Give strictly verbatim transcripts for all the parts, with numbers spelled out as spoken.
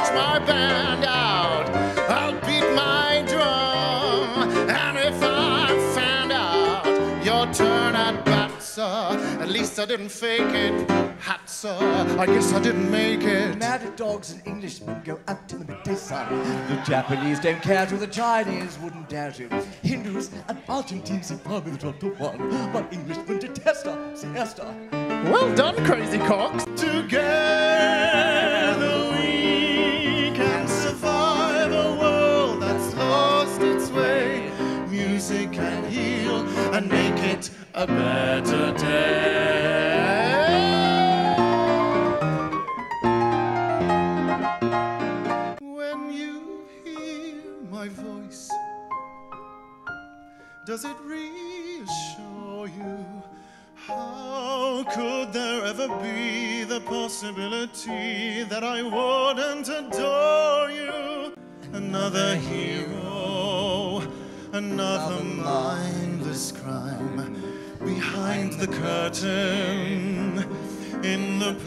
march my band out, I'll beat my drum. And if I'm found out, your turn at bat, sir. At least I didn't fake it, hat, sir. I guess I didn't make it. Mad dogs and Englishmen go out to the midday sun. The Japanese don't care to, the Chinese wouldn't dare to. Hindus and Argentines see farming the twelve to one. But Englishmen detest her, siesta. Well done, crazy Coqs. Together we can survive a world that's lost its way. Music can heal and make it a better day. When you hear my voice, does it reassure you? How could there ever be the possibility that I wouldn't adore you? Another hero, another mindless crime behind the curtain in the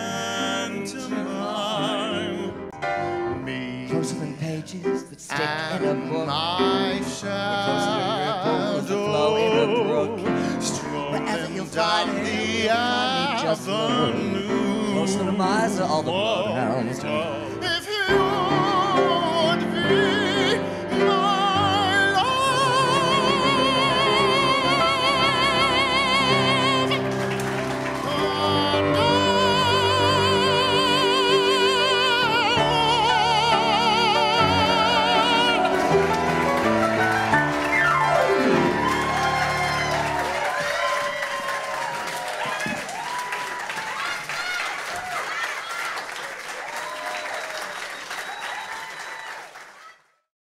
pantomime. Me Closer than pages that stick and in a book. my Closer than flow in a brook. Wherever you'll find down me, the you'll find me just the avenue. Closer than a miser, all the bloodhounds. If you would be